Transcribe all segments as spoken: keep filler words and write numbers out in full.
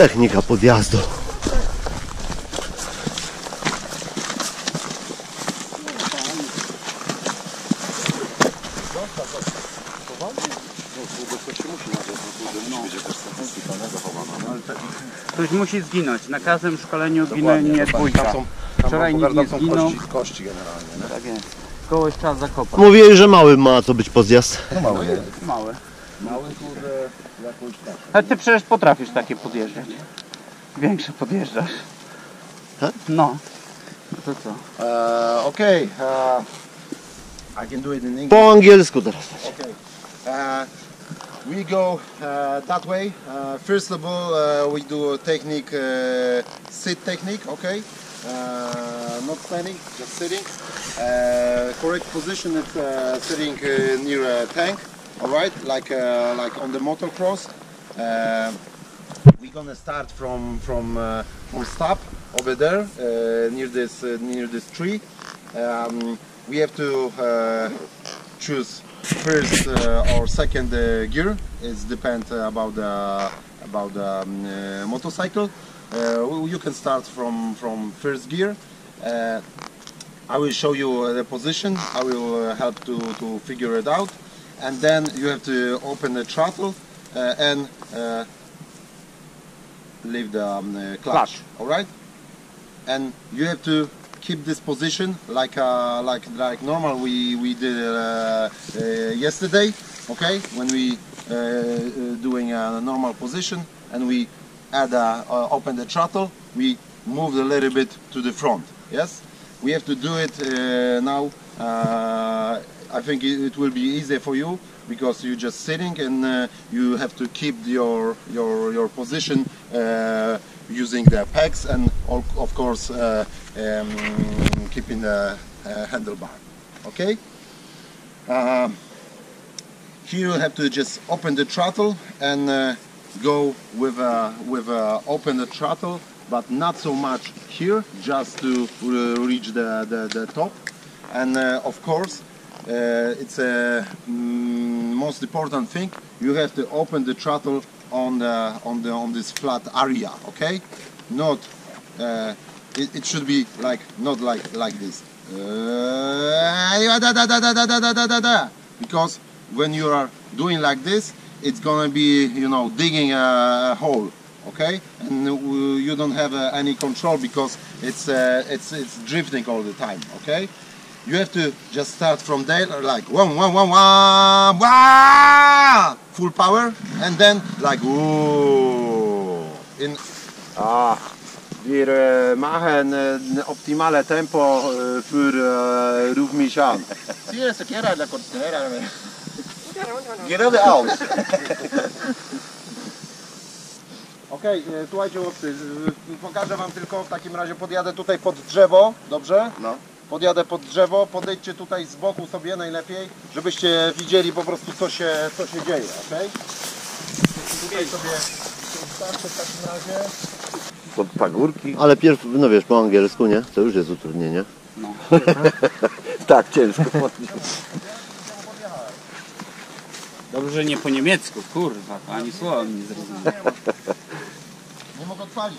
Technika podjazdu. Ktoś musi zginąć. Na każdym szkoleniu ginie nie dwójka. Wczoraj nikt nie zginął. Kości generalnie, nie? Tak jest. Kogoś trzeba zakopać. Mówiłeś, że mały ma to być podjazd. No mały jest. Mały. Mały, kurde, jakąś tak. Ale ty przecież potrafisz takie podjeżdżać. Większe podjeżdżasz. Tak? No. No to co? Uh, okay, uh, I can do it in English. Po angielsku teraz. Okay. Uh, we go uh, that way. Uh, first of all, uh, we do a technique, uh, sit technique, okay? Uh, not standing, just sitting. Uh, correct position is uh, sitting uh, near a tank, all right? Like uh, like on the motocross. Uh, we're gonna start from from uh, from stop over there uh, near this uh, near this tree. Um, we have to uh, choose first uh, or second uh, gear. It depends uh, about the about the um, uh, motorcycle. Uh, you can start from from first gear. Uh, I will show you uh, the position. I will uh, help to to figure it out, and then you have to open the throttle uh, and uh, leave the um, uh, clutch. Clutch. All right, and you have to keep this position like uh, like like normal we we did uh, uh, yesterday. Okay, when we uh, uh, doing a normal position and we add a, uh, open the throttle, we move a little bit to the front. Yes, we have to do it uh, now. Uh, I think it, it will be easier for you because you're just sitting and uh, you have to keep your your your position uh, using the pegs and of, of course uh, um, keeping the uh, handlebar. Okay. Uh, here you have to just open the throttle and uh, go with a with a open the throttle, but not so much here, just to uh, reach the, the the top. And uh, of course, uh, it's a mm, most important thing. You have to open the throttle on the on the on this flat area. Okay, not uh, it, it should be like not like like this. Uh, because when you are doing like this, it's gonna be, you know, digging a hole, okay, and you don't have uh, any control because it's uh, it's it's drifting all the time. Okay, you have to just start from there like one one one one one full power, and then like whoa in Ah, wir äh, machen äh, optimale Tempo äh, für äh, Ruf mich an. Sí, se quiera la cortera. Geradeaus. Okej, okay, słuchajcie chłopcy, pokażę wam tylko, w takim razie podjadę tutaj pod drzewo, dobrze? No. Podjadę pod drzewo, podejdźcie tutaj z boku sobie najlepiej, żebyście widzieli po prostu co się, co się dzieje, okej? Okay? Tutaj sobie starczy w takim razie. Pod pagórki. Ale pierw, no wiesz, po angielsku, nie? To już jest utrudnienie. No. Tak, ciężko. Dobrze, że nie po niemiecku, kurwa, ani słowa nie zrozumiałem. Nie mogę odpalić.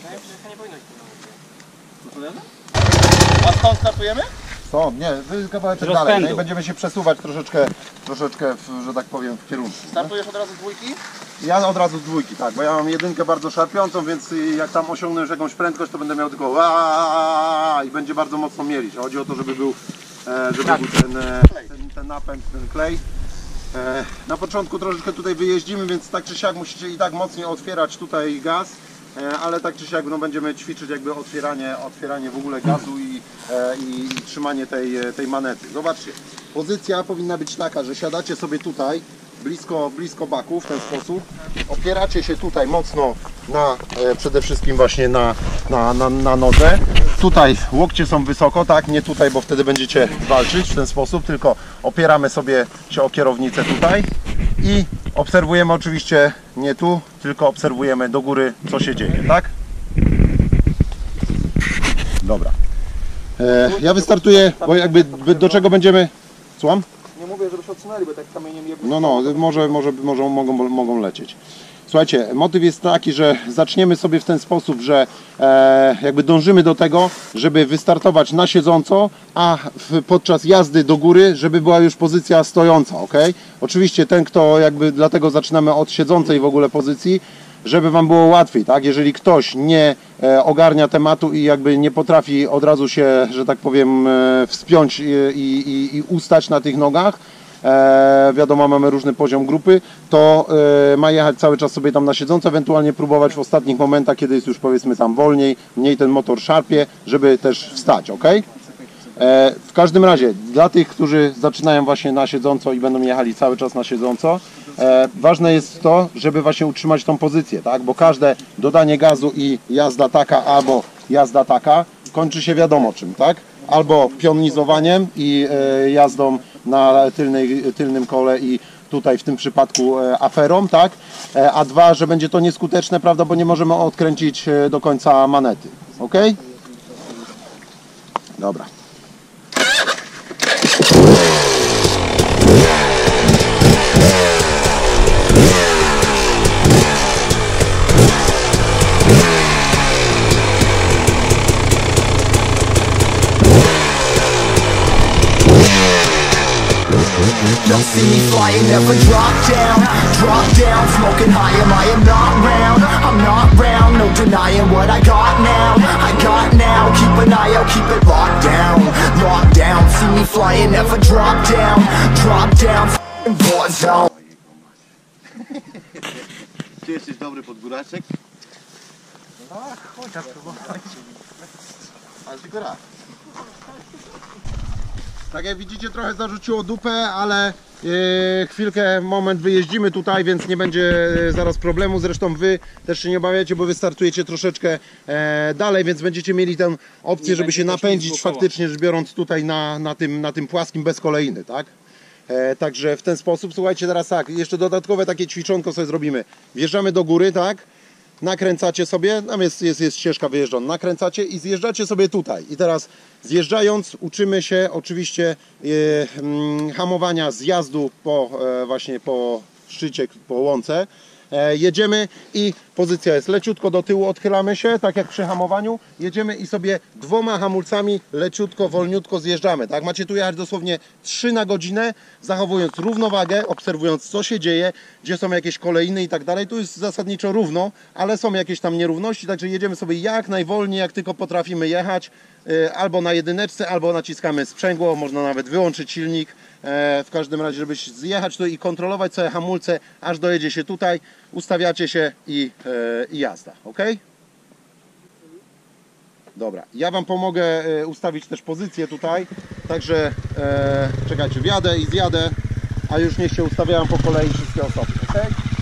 A stąd startujemy? Stąd, nie, wy kawałeczek Rozpędu. dalej. No i będziemy się przesuwać troszeczkę, troszeczkę w, że tak powiem, w kierunku. Startujesz od razu z dwójki? Ja od razu z dwójki, tak, bo ja mam jedynkę bardzo szarpiącą, więc jak tam osiągnę już jakąś prędkość, to będę miał tylko i będzie bardzo mocno mielić. Chodzi o to, żeby był, żeby był ten, ten, ten napęd, ten klej. Na początku troszeczkę tutaj wyjeździmy, więc tak czy siak musicie i tak mocniej otwierać tutaj gaz, ale tak czy siak no, będziemy ćwiczyć jakby otwieranie, otwieranie w ogóle gazu i, i, i trzymanie tej, tej manety. Zobaczcie, pozycja powinna być taka, że siadacie sobie tutaj blisko, blisko baku w ten sposób, opieracie się tutaj mocno na, przede wszystkim właśnie na, na, na, na nodze. Tutaj łokcie są wysoko, tak, nie tutaj, bo wtedy będziecie walczyć w ten sposób, tylko opieramy sobie się o kierownicę tutaj i obserwujemy oczywiście nie tu, tylko obserwujemy do góry, co się dzieje, tak? Dobra. E, ja wystartuję, bo jakby do czego będziemy... Słucham? Nie mówię mówię, żeby się odsunęli, bo tak kamieniem je... No, no, może, może, może mogą, mogą lecieć. Słuchajcie, motyw jest taki, że zaczniemy sobie w ten sposób, że e, jakby dążymy do tego, żeby wystartować na siedząco, a w, podczas jazdy do góry, żeby była już pozycja stojąca, ok? Oczywiście ten, kto jakby, dlatego zaczynamy od siedzącej w ogóle pozycji, żeby Wam było łatwiej, tak? Jeżeli ktoś nie e, ogarnia tematu i jakby nie potrafi od razu się, że tak powiem, e, wspiąć i, i, i ustać na tych nogach, E, wiadomo, mamy różny poziom grupy, to e, ma jechać cały czas sobie tam na siedząco, ewentualnie próbować w ostatnich momentach, kiedy jest już powiedzmy tam wolniej, mniej ten motor szarpie, żeby też wstać, ok? E, w każdym razie, dla tych, którzy zaczynają właśnie na siedząco i będą jechali cały czas na siedząco, e, ważne jest to, żeby właśnie utrzymać tą pozycję, tak? Bo każde dodanie gazu i jazda taka albo jazda taka kończy się wiadomo czym, tak? Albo pionizowaniem i e, jazdą na tylnej, tylnym kole i tutaj w tym przypadku e, aferą, tak? E, a dwa, że będzie to nieskuteczne, prawda, bo nie możemy odkręcić e, do końca manety, ok? Dobra. Don't see me flying, never drop down, drop down, smoking high, am I am not round, I'm not round, no denying what I got now, I got now, keep an eye out, keep it locked down, locked down, see me flying, never drop down, drop down, f***ing war zone. Czy jesteś dobry podgóraczek? Ach, chociaż próbować. Ale tylko raz. Tak jak widzicie, trochę zarzuciło dupę, ale e, chwilkę, moment wyjeździmy tutaj, więc nie będzie e, zaraz problemu. Zresztą Wy też się nie obawiacie, bo Wy startujecie troszeczkę e, dalej, więc będziecie mieli tę opcję, nie żeby się napędzić faktycznie rzecz biorąc tutaj na, na, tym, na tym płaskim bez kolejny, tak? E, także w ten sposób, słuchajcie, teraz tak, jeszcze dodatkowe takie ćwiczonko sobie zrobimy. Wjeżdżamy do góry, tak? Nakręcacie sobie, tam jest, jest, jest ścieżka wyjeżdżona, nakręcacie i zjeżdżacie sobie tutaj. I teraz zjeżdżając uczymy się oczywiście e, mm, hamowania zjazdu po, e, właśnie po szczycie, po łące. E, jedziemy i pozycja jest leciutko do tyłu, odchylamy się, tak jak przy hamowaniu. Jedziemy i sobie dwoma hamulcami leciutko, wolniutko zjeżdżamy. Tak? Macie tu jechać dosłownie trzy na godzinę, zachowując równowagę, obserwując co się dzieje, gdzie są jakieś kolejny i tak dalej. Tu jest zasadniczo równo, ale są jakieś tam nierówności, także jedziemy sobie jak najwolniej, jak tylko potrafimy jechać. Albo na jedyneczce, albo naciskamy sprzęgło, można nawet wyłączyć silnik. W każdym razie, żeby zjechać tu i kontrolować sobie hamulce, aż dojedzie się tutaj, ustawiacie się i, i jazda, ok? Dobra, ja Wam pomogę ustawić też pozycję tutaj, także e, czekajcie, wjadę i zjadę, a już niech się ustawiają po kolei wszystkie osoby, ok?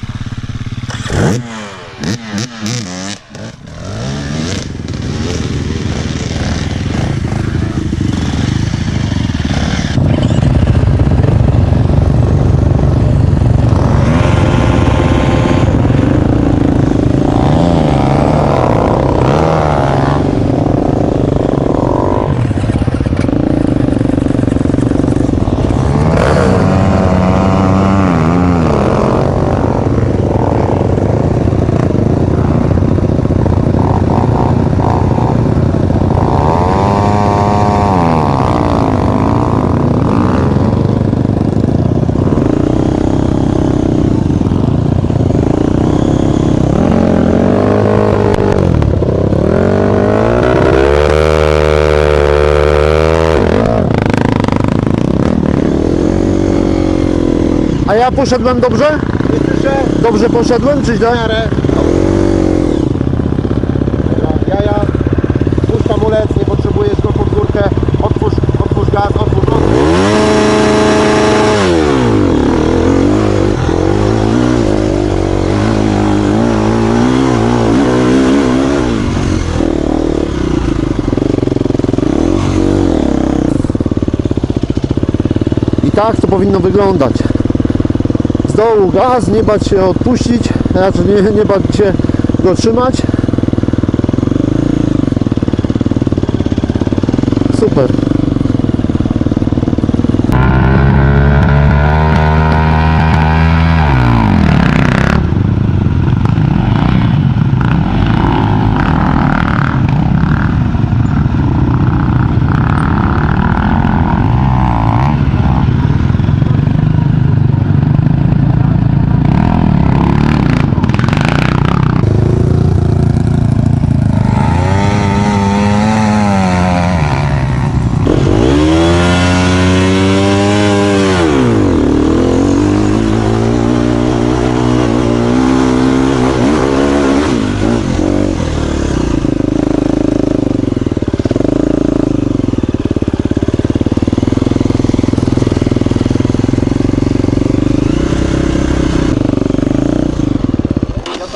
A ja poszedłem dobrze? Dobrze poszedłem, czy źle? Ja, ja, puść hamulec, nie potrzebujesz go pod górkę, otwórz, otwórz gaz, otwórz, otwórz. I tak to powinno wyglądać. Z dołu gaz, nie bać się odpuścić, znaczy nie, nie bać się go trzymać. Super.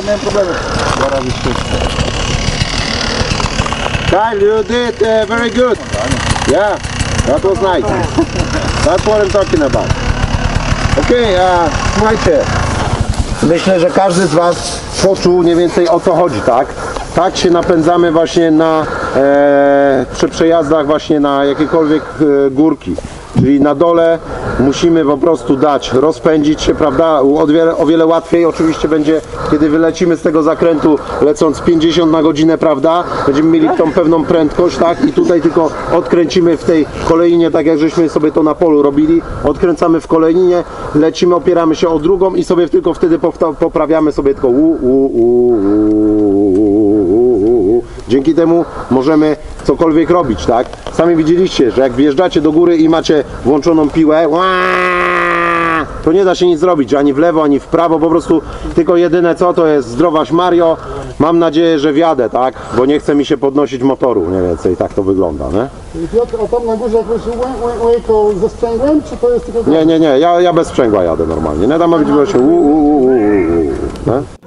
miałem problemy. Kyle, you did uh, very good. Yeah, that was nice. That's what I'm talking about. Okej, okay, uh, słuchajcie. Myślę, że każdy z Was poczuł mniej więcej o co chodzi, tak? Tak się napędzamy właśnie na e, przy przejazdach właśnie na jakiekolwiek e, górki. Czyli na dole musimy po prostu dać, rozpędzić się, prawda? O wiele, o wiele łatwiej oczywiście będzie, kiedy wylecimy z tego zakrętu, lecąc pięćdziesiąt na godzinę, prawda? Będziemy mieli tą pewną prędkość, tak? I tutaj tylko odkręcimy w tej kolejnie, tak jak żeśmy sobie to na polu robili, odkręcamy w kolejnie, lecimy, opieramy się o drugą i sobie tylko wtedy poprawiamy sobie tylko u, u, u, u, u. Dzięki temu możemy cokolwiek robić, tak? Sami widzieliście, że jak wjeżdżacie do góry i macie włączoną piłę, to nie da się nic zrobić, ani w lewo, ani w prawo, po prostu tylko jedyne co, to jest zdrowaś Mario. Mam nadzieję, że wjadę, tak? Bo nie chce mi się podnosić motoru, mniej więcej tak to wygląda, nie? Piotr, a tam na górze jakoś łejko ze sprzęgłem, czy to jest tylko... Nie, nie, nie, ja, ja bez sprzęgła jadę normalnie, nie? Tam ma być właśnie u, u, u, u, u, nie?